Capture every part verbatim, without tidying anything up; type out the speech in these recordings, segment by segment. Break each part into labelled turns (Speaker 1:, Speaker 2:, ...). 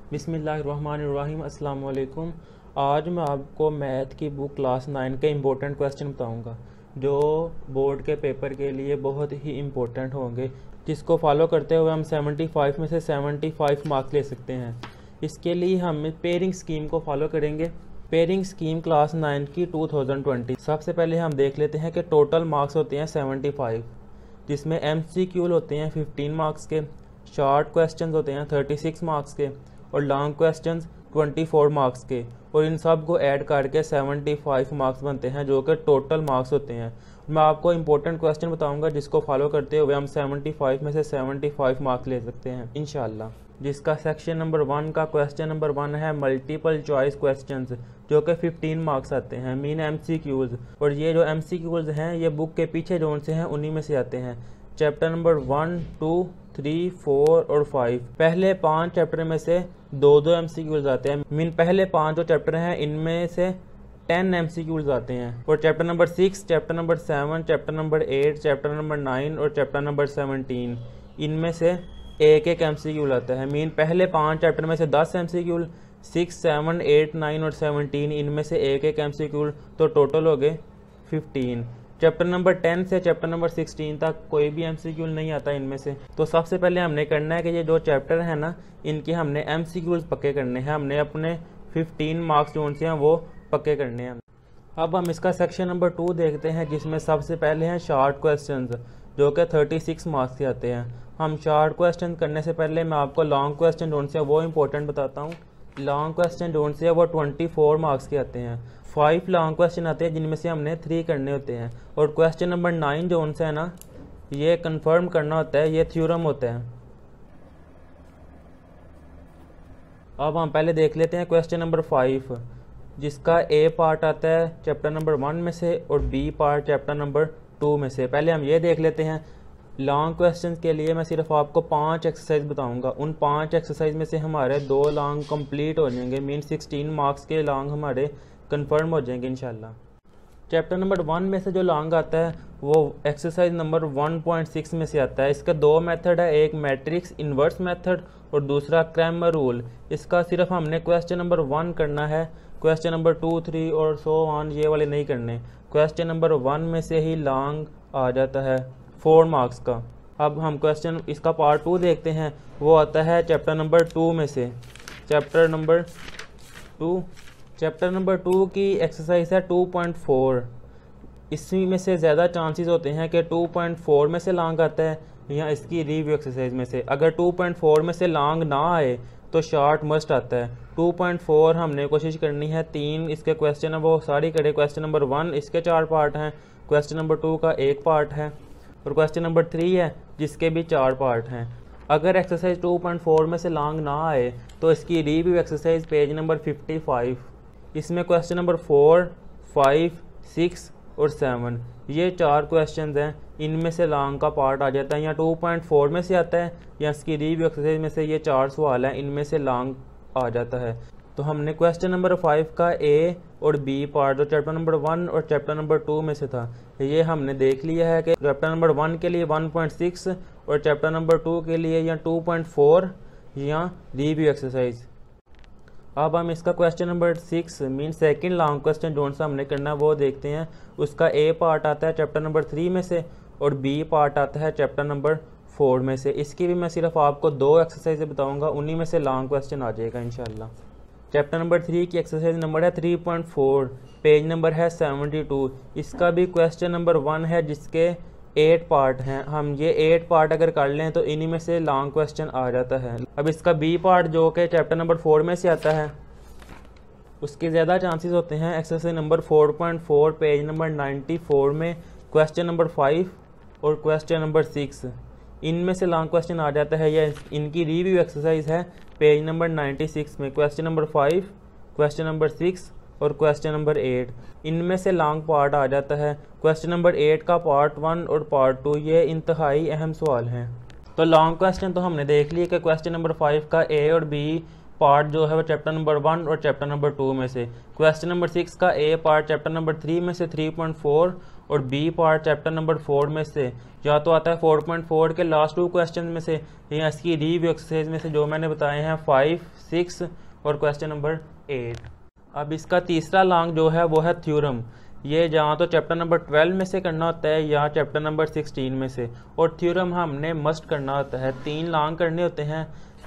Speaker 1: बिस्मिल्लाहिर्रहमानिर्रहीम अस्सलाम वालेकुम। आज मैं आपको मैथ की बुक क्लास नाइन के इम्पोर्टेंट क्वेश्चन बताऊंगा जो बोर्ड के पेपर के लिए बहुत ही इम्पोर्टेंट होंगे, जिसको फॉलो करते हुए हम पचहत्तर में से पचहत्तर मार्क्स ले सकते हैं। इसके लिए हम पेयरिंग स्कीम को फॉलो करेंगे। पेयरिंग स्कीम क्लास नाइन की दो हज़ार बीस। सबसे पहले हम देख लेते हैं कि टोटल मार्क्स होते हैं पचहत्तर, जिसमें एम सी क्यू होते हैं पंद्रह मार्क्स के, शॉर्ट क्वेश्चंस होते हैं छत्तीस मार्क्स के और लॉन्ग क्वेश्चंस चौबीस मार्क्स के, और इन सब को ऐड करके पचहत्तर मार्क्स बनते हैं जो कि टोटल मार्क्स होते हैं। मैं आपको इंपॉर्टेंट क्वेश्चन बताऊंगा जिसको फॉलो करते हुए हम पचहत्तर में से पचहत्तर मार्क्स ले सकते हैं इंशाल्लाह। जिसका सेक्शन नंबर वन का क्वेश्चन नंबर वन है मल्टीपल चॉइस क्वेश्चंस, जो कि पंद्रह मार्क्स आते हैं, मीन एमसीक्यूज। और ये जो एमसीक्यूज हैं ये बुक के पीछे जोन से हैं उन्हीं में से आते हैं। Chapter number one two three four और फाइव, पहले पांच चैप्टर में से दो दो एमसीक्यूज आते हैं, मीन पहले पांच जो चैप्टर हैं इनमें से टेन एमसीक्यूज आते हैं। और chapter number six, chapter number seven, chapter number eight, chapter number nine और चैप्टर नंबर सेवनटीन, इनमें से एक एक एमसीक्यू आता है। मीन पहले पांच चैप्टर में से दस MCQ, six seven eight nine और सेवनटीन, इनमें से एक एक एमसीक्यू, तो टोटल हो गए फिफ्टीन। चैप्टर नंबर टेन से चैप्टर नंबर सिक्सटीन तक कोई भी एमसीक्यू नहीं आता इनमें से। तो सबसे पहले हमने करना है कि ये जो चैप्टर है ना इनके हमने एमसीक्यूज पक्के करने हैं। हमने अपने फिफ्टीन मार्क्स जो से हैं वो पक्के करने हैं। अब हम इसका सेक्शन नंबर टू देखते हैं, जिसमें सबसे पहले हैं शॉर्ट क्वेश्चंस जो कि छत्तीस मार्क्स के आते हैं। हम शॉर्ट क्वेश्चन करने से पहले मैं आपको लॉन्ग क्वेश्चन जोन से वो इंपॉर्टेंट बताता हूँ। लॉन्ग क्वेश्चन जोन से वो चौबीस मार्क्स के आते हैं। फाइव लॉन्ग क्वेश्चन आते हैं जिनमें से हमने थ्री करने होते हैं। और क्वेश्चन नंबर नाइन जोन से है ना ये कंफर्म करना होता है, ये थ्योरम होता है। अब हम पहले देख लेते हैं क्वेश्चन नंबर फाइव, जिसका ए पार्ट आता है चैप्टर नंबर वन में से और B part chapter number two में से। पहले हम ये देख लेते हैं। लॉन्ग क्वेश्चन के लिए मैं सिर्फ आपको पांच एक्सरसाइज बताऊंगा। उन पांच एक्सरसाइज में से हमारे दो लॉन्ग कंप्लीट हो जाएंगे, मीन सिक्सटीन मार्क्स के लॉन्ग हमारे कंफर्म हो जाएंगे इंशाल्लाह। चैप्टर नंबर वन में से जो लॉन्ग आता है वो exercise number one point six में से आता है। इसका दो मेथड है, एक मैट्रिक्स इन्वर्स मेथड और दूसरा क्रैमर रूल। इसका सिर्फ हमने क्वेश्चन नंबर वन करना है, क्वेश्चन नंबर टू थ्री और सो ऑन ये वाले नहीं करने। क्वेश्चन नंबर वन में से ही लॉन्ग आ जाता है फोर मार्क्स का। अब हम क्वेश्चन इसका पार्ट टू देखते हैं, वो आता है चैप्टर नंबर टू में से। Chapter number two chapter number two की एक्सरसाइज है टू पॉइंट फोर। इसी में से ज़्यादा चांसेस होते हैं कि टू पॉइंट फोर में से लॉन्ग आता है या इसकी रिव्यू एक्सरसाइज में से। अगर टू पॉइंट फोर में से लॉन्ग ना आए तो शॉर्ट मस्ट आता है। टू पॉइंट फोर हमने कोशिश करनी है, तीन इसके क्वेश्चन है वो सारी करे। क्वेश्चन नंबर वन इसके चार पार्ट हैं, क्वेश्चन नंबर टू का एक पार्ट है और क्वेश्चन नंबर थ्री है जिसके भी चार पार्ट हैं। अगर एक्सरसाइज टू पॉइंट फोर में से लॉन्ग ना आए तो इसकी review exercise page number fifty five, इसमें question number four, five, six और सेवन ये चार क्वेश्चंस हैं, इनमें से लॉन्ग का पार्ट आ जाता है। या टू पॉइंट फोर में से आता है या इसकी रिव्यू एक्सरसाइज में से ये चार सवाल हैं, इनमें से लॉन्ग आ जाता है। तो हमने क्वेश्चन नंबर फाइव का ए और बी पार्ट जो चैप्टर नंबर वन और चैप्टर नंबर टू में से था ये हमने देख लिया है कि चैप्टर नंबर वन के लिए वन पॉइंट सिक्स और चैप्टर नंबर टू के लिए या टू पॉइंट फोर या रिव्यू एक्सरसाइज। अब हम इसका question number six mean second long question जोन सा हमने करना वो देखते हैं। उसका ए पार्ट आता है चैप्टर नंबर थ्री में से और बी पार्ट आता है चैप्टर नंबर फोर में से। इसकी भी मैं सिर्फ आपको दो एक्सरसाइज बताऊंगा, उन्हीं में से लॉन्ग क्वेश्चन आ जाएगा इंशाल्लाह। चैप्टर नंबर थ्री की एक्सरसाइज नंबर है three point four, page number है सेवेंटी टू। इसका भी क्वेश्चन नंबर वन है जिसके एट पार्ट हैं। हम ये एट पार्ट अगर कर लें तो इन्हीं में से लॉन्ग क्वेश्चन आ जाता है। अब इसका बी पार्ट जो कि चैप्टर नंबर फोर में से आता है उसके ज़्यादा चांसेस होते हैं। Exercise number four point four page number ninety four में क्वेश्चन नंबर फाइव और क्वेश्चन नंबर सिक्स इनमें से लॉन्ग क्वेश्चन आ जाता है। या इनकी रिव्यू एक्सरसाइज है पेज नंबर नाइन्टी सिक्स में। Question number five, question number six और क्वेश्चन नंबर एट इनमें से लॉन्ग पार्ट आ जाता है। क्वेश्चन नंबर एट का पार्ट वन और पार्ट टू ये इंतहाई अहम सवाल हैं। तो लॉन्ग क्वेश्चन तो हमने देख लिए कि क्वेश्चन नंबर फाइव का ए और बी पार्ट जो है वो चैप्टर नंबर वन और चैप्टर नंबर टू में से। क्वेश्चन नंबर सिक्स का A part chapter number three में से थ्री पॉइंट फोर और B part chapter number four में से या तो आता है फोर पॉइंट फोर के लास्ट टू क्वेश्चन में से या इसकी रिव्यू एक्सरसाइज में से जो मैंने बताए हैं फाइव सिक्स और क्वेश्चन नंबर एट। अब इसका तीसरा लॉन्ग जो है वो है थ्योरम। ये जहाँ तो चैप्टर नंबर ट्वेल्व में से करना होता है या चैप्टर नंबर सिक्सटीन में से, और थ्योरम हमने मस्ट करना होता है। तीन लॉन्ग करने होते हैं,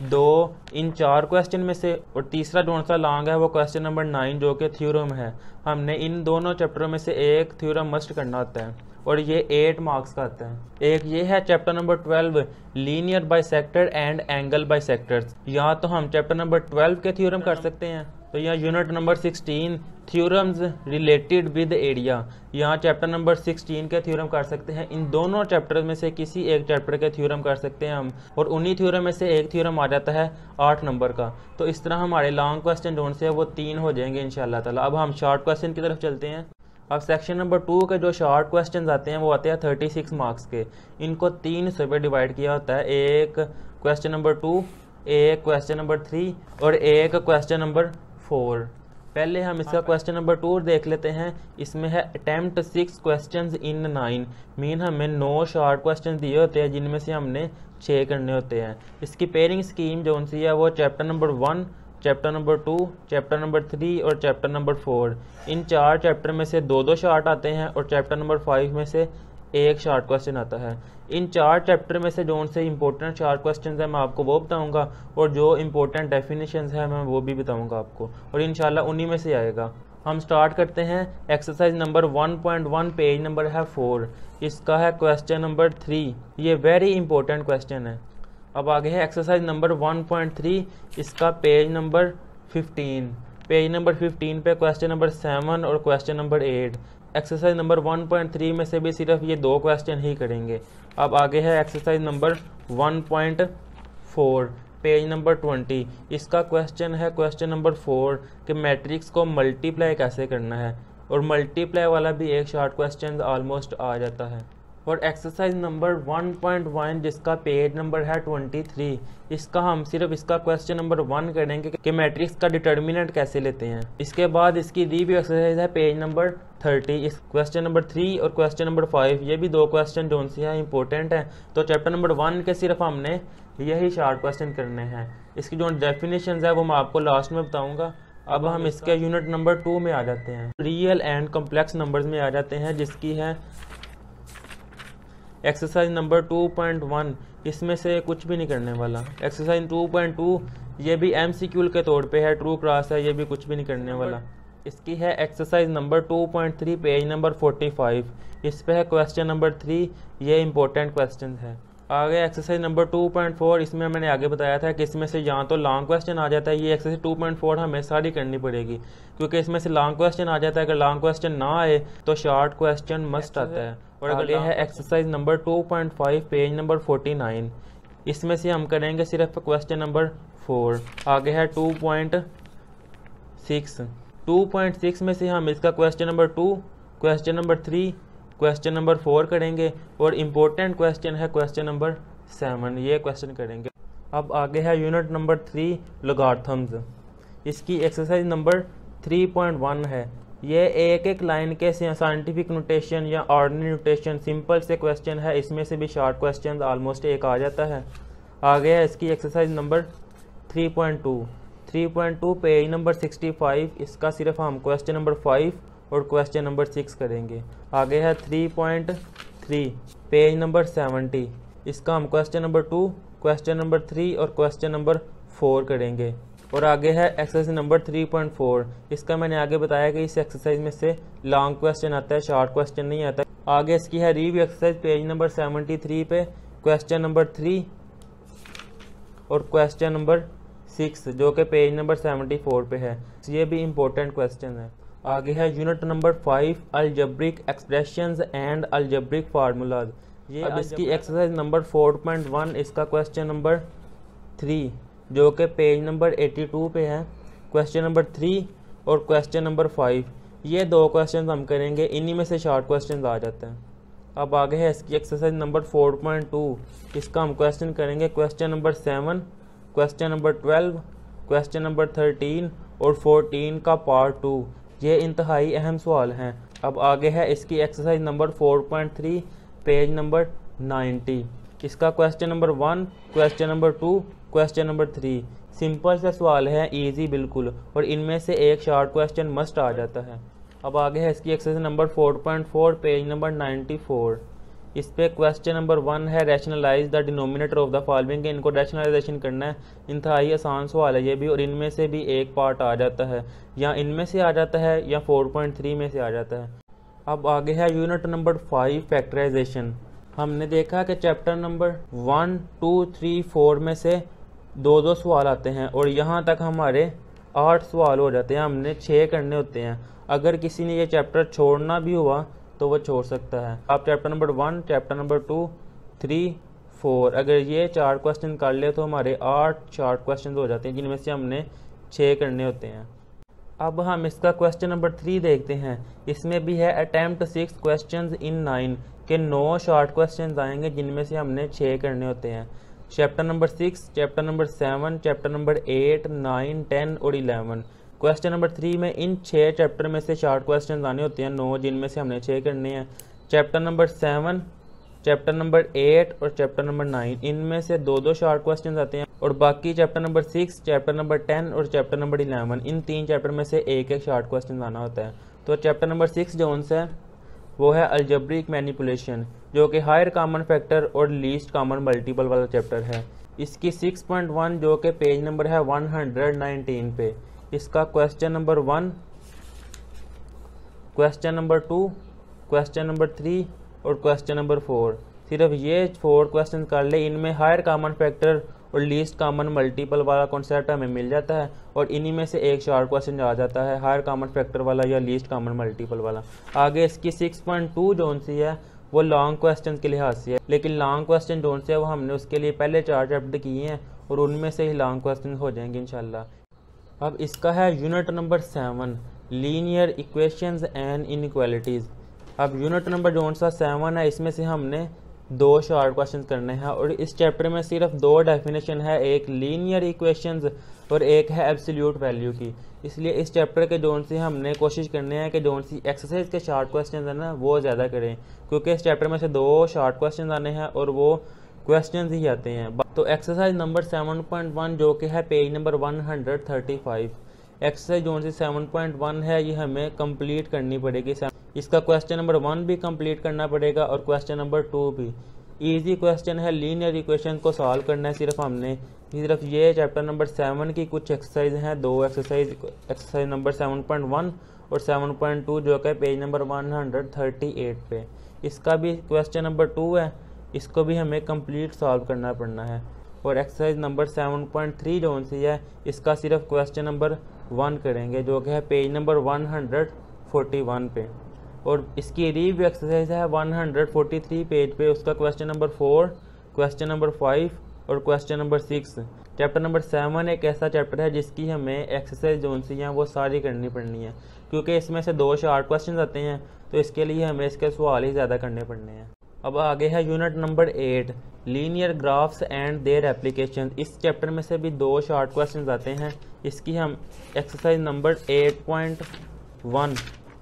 Speaker 1: दो इन चार क्वेश्चन में से, और तीसरा जो सा लॉन्ग है वो क्वेश्चन नंबर नाइन जो कि थ्योरम है। हमने इन दोनों चैप्टरों में से एक थ्योरम मस्ट करना होता है और ये एट मार्क्स का आता है। एक ये है chapter number twelve linear bisector and angle bisectors. या तो हम चैप्टर नंबर ट्वेल्व के थ्योरम कर सकते हैं, तो यहाँ unit number sixteen theorems related with area, यहाँ चैप्टर नंबर सिक्सटीन के थ्योरम कर सकते हैं। इन दोनों चैप्टर में से किसी एक चैप्टर के थ्योरम कर सकते हैं हम, और उन्हीं थ्योरम में से एक थ्योरम आ जाता है आठ नंबर का। तो इस तरह हमारे लॉन्ग क्वेश्चन जोन से वो तीन हो जाएंगे इंशाल्लाह ताला। अब हम शॉर्ट क्वेश्चन की तरफ चलते हैं। अब सेक्शन नंबर टू के जो शॉर्ट क्वेश्चन आते हैं वो आते हैं थर्टी सिक्स मार्क्स के। इनको तीन हिस्सों में डिवाइड किया होता है, एक क्वेश्चन नंबर टू, एक क्वेश्चन नंबर थ्री और एक क्वेश्चन नंबर फोर। पहले हम इसका क्वेश्चन नंबर टू देख लेते हैं। इसमें है attempt six questions in nine, mean हमें नौ शॉर्ट क्वेश्चन दिए होते हैं जिनमें से हमने छः करने होते हैं। इसकी पेयरिंग स्कीम जो सी है वो chapter number one, chapter number two, chapter number three और चैप्टर नंबर फोर। इन चार चैप्टर में से दो दो शॉर्ट आते हैं और चैप्टर नंबर फाइव में से एक शॉर्ट क्वेश्चन आता है। इन चार चैप्टर में से जो से इंपॉर्टेंट शॉर्ट क्वेश्चंस है मैं आपको वो बताऊंगा, और जो इंपॉर्टेंट डेफिनेशंस है मैं वो भी बताऊंगा आपको, और इंशाल्लाह उन्हीं में से आएगा। हम स्टार्ट करते हैं। Exercise number one point one, page number है फोर। इसका है क्वेश्चन नंबर थ्री। ये वेरी इंपॉर्टेंट क्वेश्चन है। अब आगे है exercise number one point three. इसका page number fifteen. Page number fifteen पे क्वेश्चन नंबर सेवन और question number eight. Exercise number one point three में से भी सिर्फ ये दो क्वेश्चन ही करेंगे। अब आगे है exercise number one point four, page number twenty. इसका क्वेश्चन है क्वेश्चन नंबर फोर कि मैट्रिक्स को मल्टीप्लाई कैसे करना है, और मल्टीप्लाई वाला भी एक शॉर्ट क्वेश्चन ऑलमोस्ट आ जाता है। और exercise number one point one जिसका पेज नंबर है ट्वेंटी थ्री, इसका हम सिर्फ इसका क्वेश्चन नंबर वन करेंगे कि मैट्रिक्स का डिटर्मिनेंट कैसे लेते हैं। इसके बाद इसकी रिव्यू एक्सरसाइज है पेज नंबर थर्टी। इस क्वेश्चन नंबर थ्री और क्वेश्चन नंबर फाइव, ये भी दो क्वेश्चन जो से हैं इंपॉर्टेंट हैं। तो चैप्टर नंबर वन के सिर्फ हमने यही शॉर्ट क्वेश्चन करने हैं। इसकी जो डेफिनेशन है वो मैं आपको लास्ट में बताऊंगा। अब हम इसके यूनिट नंबर टू में आ जाते हैं, रियल एंड कॉम्प्लेक्स नंबर्स में आ जाते हैं, जिसकी है exercise number two point one. इसमें से कुछ भी नहीं करने वाला। एक्सरसाइज टू पॉइंट टू ये भी एमसीक्यू के तौर पे है, ट्रू क्रॉस है, ये भी कुछ भी नहीं करने वाला। इसकी है exercise number two point three, page number forty five. इस पे है क्वेश्चन नंबर थ्री, ये इंपॉर्टेंट क्वेश्चन है। आगे exercise number two point four, इसमें मैंने आगे बताया था कि इसमें से यहाँ तो लॉन्ग क्वेश्चन आ जाता है। ये एक्सरसाइज टू पॉइंट फोर हमें सारी करनी पड़ेगी, क्योंकि इसमें से लॉन्ग क्वेश्चन आ जाता है। अगर लॉन्ग क्वेश्चन ना आए तो शॉर्ट क्वेश्चन मस्ट आता है। और आगे है exercise number two point five, page number forty nine. इसमें से हम करेंगे सिर्फ क्वेश्चन नंबर फोर। आगे है two point six. Two point six में से हम इसका question number two, question number three, question number four करेंगे, और इम्पोर्टेंट क्वेश्चन है क्वेश्चन नंबर सेवन, ये क्वेश्चन करेंगे। अब आगे है यूनिट नंबर थ्री, लॉगरिथम्स। इसकी exercise number three point one है। ये एक एक लाइन के साइंटिफिक नोटेशन या ऑर्डिनरी नोटेशन सिंपल से क्वेश्चन है। इसमें से भी शॉर्ट क्वेश्चन ऑलमोस्ट एक आ जाता है। आगे है इसकी exercise number three point two. Three point two page number sixty five. इसका सिर्फ हम क्वेश्चन नंबर फाइव और क्वेश्चन नंबर सिक्स करेंगे। आगे है three point three, page number seventy. इसका हम question number two, question number three और क्वेश्चन नंबर फोर करेंगे। और आगे है exercise number three point four. इसका मैंने आगे बताया कि इस एक्सरसाइज में से लॉन्ग क्वेश्चन आता है, शॉर्ट क्वेश्चन नहीं आता। आगे इसकी है review exercise page number seventy three पे क्वेश्चन नंबर थ्री और क्वेश्चन नंबर सिक्स, जो कि पेज नंबर सेवेंटी फोर पे है। ये भी इंपॉर्टेंट क्वेश्चन है। आगे है unit number five, algebraic expressions and algebraic formulas. ये अब इसकी exercise number four point one. इसका क्वेश्चन नंबर थ्री, जो कि पेज नंबर एटी टू पे है, क्वेश्चन नंबर थ्री और क्वेश्चन नंबर फाइव, ये दो क्वेश्चन हम करेंगे। इन्हीं में से शॉर्ट क्वेश्चन आ जाते हैं। अब आगे है इसकी exercise number four point two. इसका हम क्वेश्चन करेंगे question number seven, question number twelve, question number thirteen और फोर्टीन का पार्ट टू। ये इंतहाई अहम सवाल हैं। अब आगे है इसकी exercise number four point three page number ninety. इसका question number one, question number two, question number three simple सा सवाल है, इजी बिल्कुल, और इनमें से एक शॉर्ट क्वेश्चन मस्ट आ जाता है। अब आगे है इसकी exercise number four point four page number ninety four. इस पे क्वेश्चन नंबर वन है rationalize the denominator of the following. इनको रैशनलाइजेशन करना है। इंतहाई आसान सवाल है ये भी, और इनमें से भी एक पार्ट आ जाता है, या इनमें से आ जाता है या फोर पॉइंट थ्री में से आ जाता है। अब आगे है यूनिट नंबर फाइव फैक्टराइजेशन। हमने देखा कि chapter number one two three four में से दो दो सवाल आते हैं, और यहाँ तक हमारे आठ सवाल हो जाते हैं। हमने छः करने होते हैं। अगर किसी ने ये चैप्टर छोड़ना भी हुआ तो वो छोड़ सकता है। आप chapter number one, chapter number two, three, four, अगर ये चार क्वेश्चन कर ले तो हमारे आठ शॉर्ट क्वेश्चन हो जाते हैं, जिनमें से हमने छः करने होते हैं। अब हम इसका क्वेश्चन नंबर थ्री देखते हैं। इसमें भी है attempt six questions in nine के नौ शॉर्ट क्वेश्चंस आएंगे, जिनमें से हमने छः करने होते हैं। Chapter number six, chapter number seven, chapter number eight, nine, ten और इलेवन। क्वेश्चन नंबर थ्री में इन छः चैप्टर में से शॉर्ट क्वेश्चन आने होते हैं नौ, जिनमें से हमने छः करने हैं। Chapter number seven, chapter number eight और चैप्टर नंबर नाइन, इनमें से दो दो शॉर्ट क्वेश्चन आते हैं, और बाकी chapter number six, chapter number ten और चैप्टर नंबर इलेवन, इन तीन चैप्टर में से एक एक शॉर्ट क्वेश्चन आना होता है। तो चैप्टर नंबर सिक्स जो है वो है अलजेब्रिक मैनिपुलेशन, जो कि हायर कॉमन फैक्टर और लीस्ट कॉमन मल्टीपल वाला चैप्टर है। इसकी सिक्स पॉइंट वन जो कि पेज नंबर है वन हंड्रेड नाइनटीन पे। इसका question number one, question number two, question number three और क्वेश्चन नंबर फोर, सिर्फ ये फोर क्वेश्चन कर ले। इनमें हायर कॉमन फैक्टर और लीस्ट कॉमन मल्टीपल वाला कॉन्सेप्ट हमें मिल जाता है, और इन्हीं में से एक शॉर्ट क्वेश्चन आ जाता है हायर कॉमन फैक्टर वाला या लीस्ट कॉमन मल्टीपल वाला। आगे इसकी सिक्स पॉइंट टू जोन सी है वो लॉन्ग क्वेश्चन के लिहाज से है, लेकिन लॉन्ग क्वेश्चन जोन से है वो हमने उसके लिए पहले चार चैप्टर किए हैं, और उनमें से ही लॉन्ग क्वेश्चन हो जाएंगे इंशाल्लाह। अब इसका है unit number seven, linear equations and inequalities. अब यूनिट नंबर जोन सा सेवन है, इसमें से हमने दो शॉर्ट क्वेश्चन करने हैं, और इस चैप्टर में सिर्फ दो डेफिनेशन है, एक लीनियर इक्वेशंस और एक है एब्सोल्यूट वैल्यू की। इसलिए इस चैप्टर के जोन से हमने कोशिश करनी है कि जोन सी एक्सरसाइज के शॉर्ट क्वेश्चन है ना वो ज़्यादा करें, क्योंकि इस चैप्टर में से दो शॉर्ट क्वेश्चन आने हैं और वो क्वेश्चन ही आते हैं। तो exercise number seven point one जो कि है page number one hundred thirty five, exercise जोन सी सेवन पॉइंट वन है, ये हमें कंप्लीट करनी पड़ेगी। इसका क्वेश्चन नंबर वन भी कंप्लीट करना पड़ेगा और क्वेश्चन नंबर टू भी। इजी क्वेश्चन है, लीनियर इक्वेशन को सॉल्व करना है सिर्फ हमने। सिर्फ ये चैप्टर नंबर सेवन की कुछ एक्सरसाइज हैं, दो exercise, exercise number seven point one और सेवन पॉइंट टू जो कि page number one hundred thirty eight पे। इसका भी क्वेश्चन नंबर टू है, इसको भी हमें कंप्लीट सॉल्व करना पड़ना है। और exercise number seven point three जो सी है, इसका सिर्फ क्वेश्चन नंबर वन करेंगे जो कि है page number one hundred forty one पे। और इसकी रिव्यू एक्सरसाइज है one hundred forty three page पे, उसका question number four, question number five और question number six. Chapter number seven एक ऐसा चैप्टर है जिसकी हमें एक्सरसाइज जोन सी हैं वो सारी करनी पड़नी है, क्योंकि इसमें से दो शार्ट क्वेश्चन आते हैं, तो इसके लिए हमें इसके सवाल ही ज़्यादा करने पड़ने हैं। अब आगे है unit number eight, linear graphs and their application. इस चैप्टर में से भी दो शॉर्ट क्वेश्चंस आते हैं। इसकी हम exercise number eight point one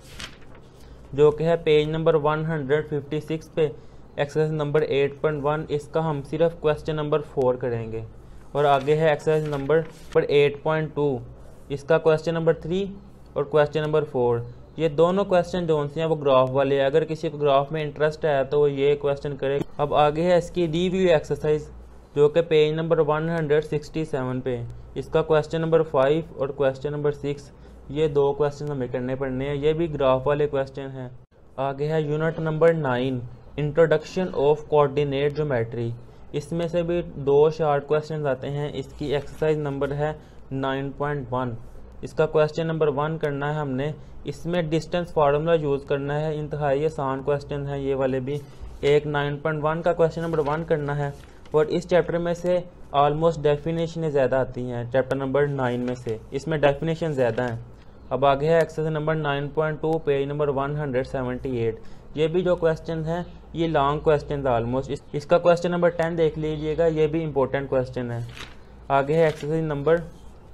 Speaker 1: जो कि है page number one hundred fifty six पे, exercise number eight point one, इसका हम सिर्फ क्वेश्चन नंबर फोर करेंगे। और आगे है एक्सरसाइज नंबर पर एट पॉइंट टू, इसका क्वेश्चन नंबर थ्री और क्वेश्चन नंबर फोर। ये दोनों क्वेश्चन जो हैं वो ग्राफ वाले हैं, अगर किसी को ग्राफ में इंटरेस्ट है तो वो ये क्वेश्चन करे। अब आगे है इसकी रिव्यू एक्सरसाइज जो कि page number one hundred sixty seven पे, इसका क्वेश्चन नंबर फाइव और क्वेश्चन नंबर सिक्स, ये दो क्वेश्चन हमें करने पड़ने हैं, ये भी ग्राफ वाले क्वेश्चन हैं। आगे है unit number nine, introduction of coordinate geometry. इसमें से भी दो शार्ट क्वेश्चन आते हैं। इसकी एक्सरसाइज नंबर है नाइन पॉइंट वन, इसका क्वेश्चन नंबर वन करना है हमने। इसमें डिस्टेंस फार्मूला यूज़ करना है, इंतहाई आसान क्वेश्चन है ये वाले भी। एक नाइन पॉइंट वन का क्वेश्चन नंबर वन करना है, और इस चैप्टर में से ऑलमोस्ट डेफिनेशन ज़्यादा आती हैं चैप्टर नंबर नाइन में से, इसमें डेफिनेशन ज़्यादा हैं। अब आगे है exercise number nine point two page number one hundred seventy eight. ये भी जो क्वेश्चन है ये लॉन्ग क्वेश्चन है ऑलमोस्ट। इस, इसका क्वेश्चन नंबर टेन देख लीजिएगा, ये भी इंपॉर्टेंट क्वेश्चन है। आगे है exercise number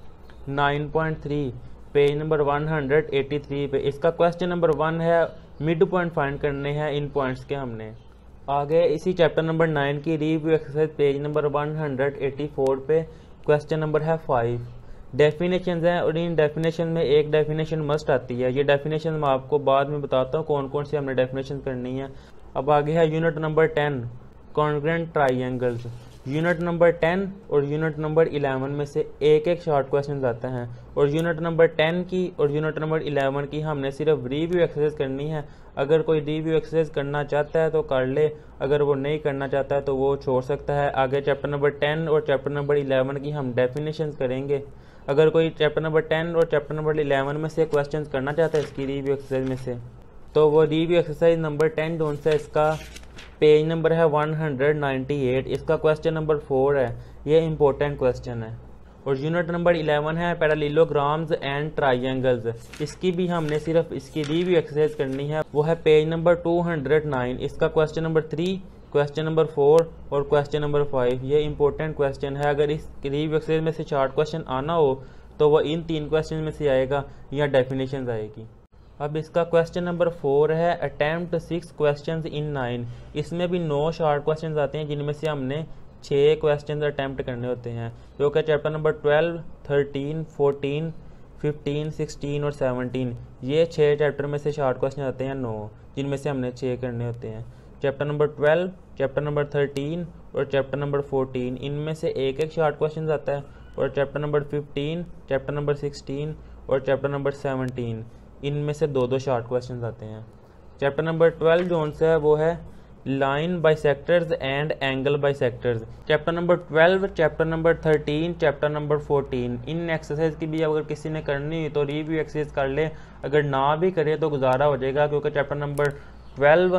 Speaker 1: nine point three page number one hundred eighty three पे। इसका क्वेश्चन नंबर वन है मिड पॉइंट फाइंड करने हैं इन पॉइंट्स के हमने। आगे इसी चैप्टर नंबर नाइन की review exercise page number one hundred eighty four पे क्वेश्चन नंबर है फाइव। डेफिनेशन हैं और इन डेफिनेशन में एक डेफिनेशन मस्ट आती है। ये डेफिनेशन मैं आपको बाद में बताता हूँ कौन कौन सी हमने डेफिनेशन करनी है। अब आगे है unit number ten congruent triangles. Unit number ten और यूनिट नंबर इलेवन में से एक एक शॉर्ट क्वेश्चन आते हैं और यूनिट नंबर टेन की और यूनिट नंबर इलेवन की हमने सिर्फ रिव्यू एक्सरसाइज करनी है। अगर कोई रिव्यू एक्सरसाइज करना चाहता है तो कर ले, अगर वो नहीं करना चाहता है तो वो छोड़ सकता है। आगे चैप्टर नंबर टेन और चैप्टर नंबर इलेवन की हम डेफिनेशन करेंगे। अगर कोई चैप्टर नंबर टेन और चैप्टर नंबर इलेवन में से क्वेश्चन करना चाहता है इसकी रिव्यू एक्सरसाइज में से, तो वो रिव्यू एक्सरसाइज नंबर टेन जोन से इसका पेज नंबर है वन हंड्रेड नाइन्टी एट। इसका क्वेश्चन नंबर फोर है, ये इंपॉर्टेंट क्वेश्चन है। और यूनिट नंबर इलेवन है पैरेललोग्राम्स एंड ट्राइंगल्स। इसकी भी हमने सिर्फ इसकी रिव्यू एक्सरसाइज करनी है, वो है page number two hundred nine. इसका question number three, question number four और क्वेश्चन नंबर फाइव ये इंपॉर्टेंट क्वेश्चन है। अगर इस रिव्यू एक्सरसाइज में से शॉर्ट क्वेश्चन आना हो तो वो इन तीन क्वेश्चन में से आएगा या डेफिनेशन आएगी। अब इसका क्वेश्चन नंबर फोर है attempt six questions in nine. इसमें भी नौ शॉर्ट क्वेश्चंस आते हैं जिनमें से हमने छः क्वेश्चंस अटेम्प्ट करने होते हैं, जो कि chapter number twelve, thirteen, fourteen, fifteen, sixteen और सेवनटीन ये छः चैप्टर में से शॉर्ट क्वेश्चन आते हैं नौ, जिनमें से हमने छः करने होते हैं। Chapter number twelve, chapter number thirteen और चैप्टर नंबर फोर्टीन इनमें से एक एक शॉर्ट क्वेश्चन आता है और chapter number fifteen, chapter number sixteen और चैप्टर नंबर सेवनटीन इनमें से दो दो शॉर्ट क्वेश्चन आते हैं। चैप्टर नंबर ट्वेल्व जोन से है वो है line bisectors and angle bisectors. Chapter number twelve, chapter number thirteen, chapter number fourteen इन एक्सरसाइज की भी अगर किसी ने करनी हुई तो रिव्यू एक्सरसाइज कर ले, अगर ना भी करे तो गुजारा हो जाएगा, क्योंकि चैप्टर नंबर ट्वेल्व,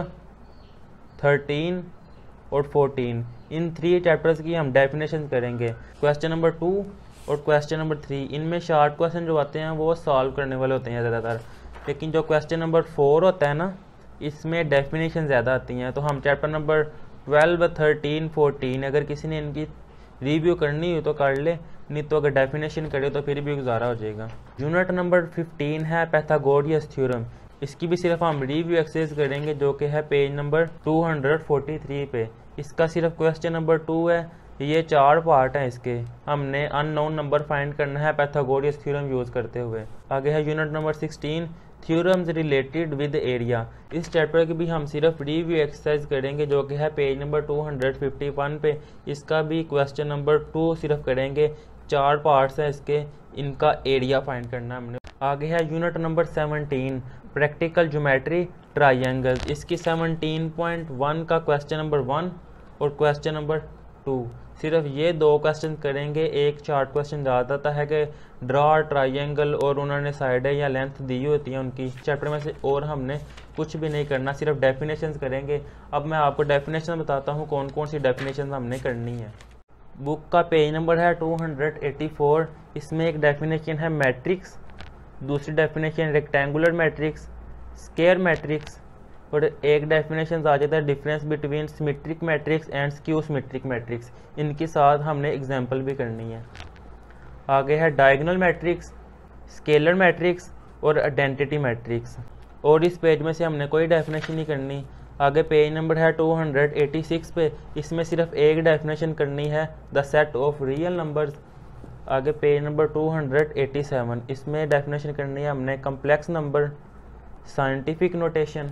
Speaker 1: थर्टीन और फोर्टीन इन थ्री चैप्टर्स की हम डेफिनेशन करेंगे। क्वेश्चन नंबर टू और क्वेश्चन नंबर थ्री इनमें शॉर्ट क्वेश्चन जो आते हैं वो सॉल्व करने वाले होते हैं ज़्यादातर, लेकिन जो क्वेश्चन नंबर फोर होता है ना इसमें डेफिनेशन ज़्यादा आती हैं। तो हम chapter number twelve, thirteen, fourteen अगर किसी ने इनकी रिव्यू करनी हो तो कर ले, नहीं तो अगर डेफिनेशन करे तो फिर भी गुजारा हो जाएगा। यूनिट नंबर फिफ्टीन है पाइथागोरस थ्योरम। इसकी भी सिर्फ हम रिव्यू एक्सरसाइज करेंगे जो कि है page number two hundred forty three पे। इसका सिर्फ क्वेश्चन नंबर टू है, ये चार पार्ट हैं इसके। हमने अननोन नंबर फाइंड करना है पाइथागोरस थ्योरम यूज करते हुए। आगे है unit number sixteen theorems related with area. इस चैप्टर की भी हम सिर्फ रिव्यू एक्सरसाइज करेंगे जो कि है page number two hundred fifty one पे। इसका भी क्वेश्चन नंबर टू सिर्फ करेंगे, चार पार्ट्स हैं इसके, इनका एरिया फाइंड करना है हमने। आगे है unit number seventeen practical geometry triangles. इसकी सेवनटीन पॉइंट वन का क्वेश्चन नंबर वन और क्वेश्चन नंबर टू सिर्फ ये दो क्वेश्चन करेंगे। एक शॉर्ट क्वेश्चन ज़्यादा है कि ड्रॉ ट्राइंगल और उन्होंने साइडें या लेंथ दी होती है उनकी चैप्टर में से, और हमने कुछ भी नहीं करना, सिर्फ डेफिनेशंस करेंगे। अब मैं आपको डेफिनेशन बताता हूँ कौन कौन सी डेफिनेशन हमने करनी है। बुक का पेज नंबर है टू हंड्रेड एटी फोर। इसमें एक डेफिनेशन है मैट्रिक्स, दूसरी definition rectangular matrix, square matrix और एक डेफिनेशन आ जाता है difference between symmetric matrix and skew symmetric matrix. इनके साथ हमने एग्जांपल भी करनी है। आगे है डायगोनल मैट्रिक्स, स्केलर मैट्रिक्स और आइडेंटिटी मैट्रिक्स, और इस पेज में से हमने कोई डेफिनेशन नहीं करनी। आगे पेज नंबर है टू हंड्रेड एटी सिक्स पे, इसमें सिर्फ एक डेफिनेशन करनी है the set of real numbers. आगे page number two hundred eighty seven, इसमें डेफिनेशन करनी है हमने कम्प्लेक्स नंबर, साइंटिफिक नोटेशन,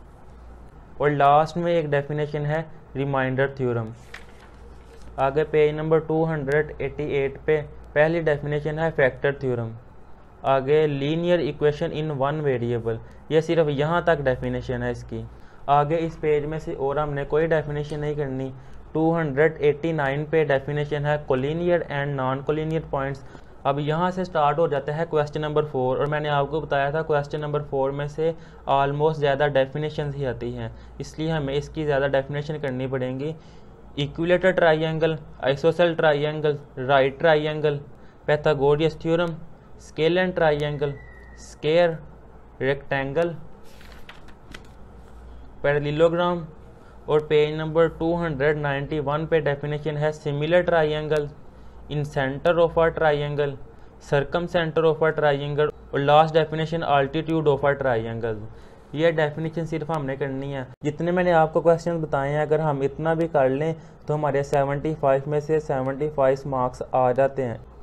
Speaker 1: और लास्ट में एक डेफिनेशन है रिमाइंडर थ्योरम। आगे page number two hundred eighty eight पे पहली डेफिनेशन है फैक्टर थ्योरम। आगे linear equation in one variable, ये सिर्फ यहाँ तक डेफिनेशन है इसकी। आगे इस पेज में से और हमने कोई डेफिनेशन नहीं करनी। टू हंड्रेड एटी नाइन पे डेफिनेशन है collinear and non collinear points. अब यहाँ से स्टार्ट हो जाता है क्वेश्चन नंबर फोर, और मैंने आपको बताया था क्वेश्चन नंबर फोर में से ऑलमोस्ट ज़्यादा डेफिनेशन ही आती हैं, इसलिए हमें इसकी ज़्यादा डेफिनेशन करनी पड़ेंगी। Equilateral triangle, isosceles triangle, right triangle, Pythagoras theorem, scalene triangle, square, rectangle, parallelogram, और page number two hundred ninety one पे डेफिनेशन है similar triangle, incentre of a triangle, circumcentre of a triangle और last definition altitude of a triangle. ये definition सिर्फ हमने करनी है। जितने मैंने आपको क्वेश्चन बताए हैं अगर हम इतना भी कर लें तो हमारे पचहत्तर में से पचहत्तर मार्क्स आ जाते हैं।